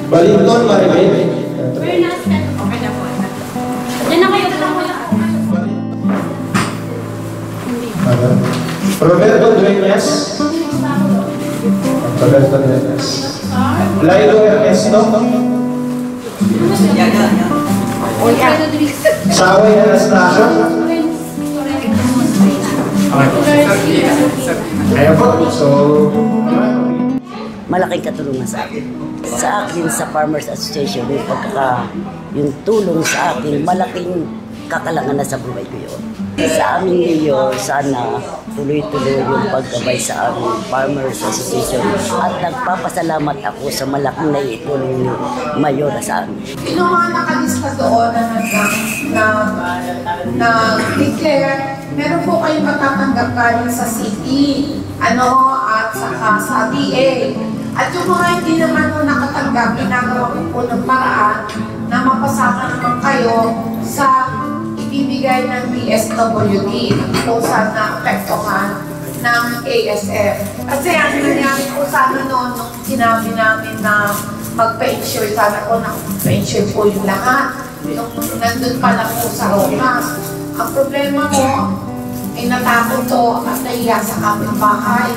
Balinton, Maribel. Okay na po. Diyan na kayo. Roberto Dueñas. Roberto Dueñas. Laido Ernesto. Saway Anastasia. Ayan po. So, malaking katulungan sa akin. Sa akin, sa Farmers Association, yung tulong sa akin, malaking kakalangan na sa buhay ko yun. Sa amin ngayon, sana tuloy-tuloy yung paggabay sa aming Farmers Association at nagpapasalamat ako sa malaking naitulong ni Mayora sa amin. Yung mga nakalista doon na declare, meron po kayong matatanggap galing sa city, at saka sa DA. At yung mga hindi naman po nakatanggap, ginagawa ko po ng paraan na mapasama naman kayo sa ibibigay ng DSWD kung saan na-apektuhan ng ASF. Kasi ang nangyari po sana noon, nung sinabi namin na magpa-insure, sana po na-insure po yung lahat. Nung nandun pa lang po sa Romas. Ang problema mo, ay natakot to at nahiya sa kapitbahay.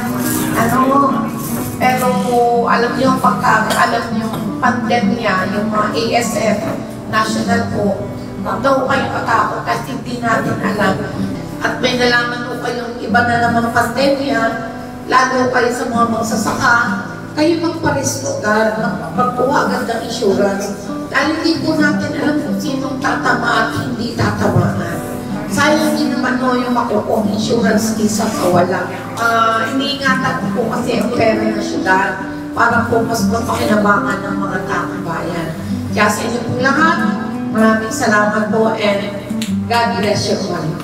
Pero alam niyo, alam niyo yung pandemya, yung mga ASF, national po, daw kayo katakot kasi hindi natin alam. At may nalaman po kayong iba na naman pandemya, lalo kayo sa mga magsasaka, kayo magparestogar, magpuwagan ng insurance. Dahil hindi po natin alam kung sinong tatama at hindi tatamaan. Sayang din naman yung makukuha insurance kisa kawala. Iniingatan po kasi ang pera ng syudad para po mas mapakinabangan ng mga taong bayan. Kaya sa inyo po lahat, maraming salamat po and God bless you all.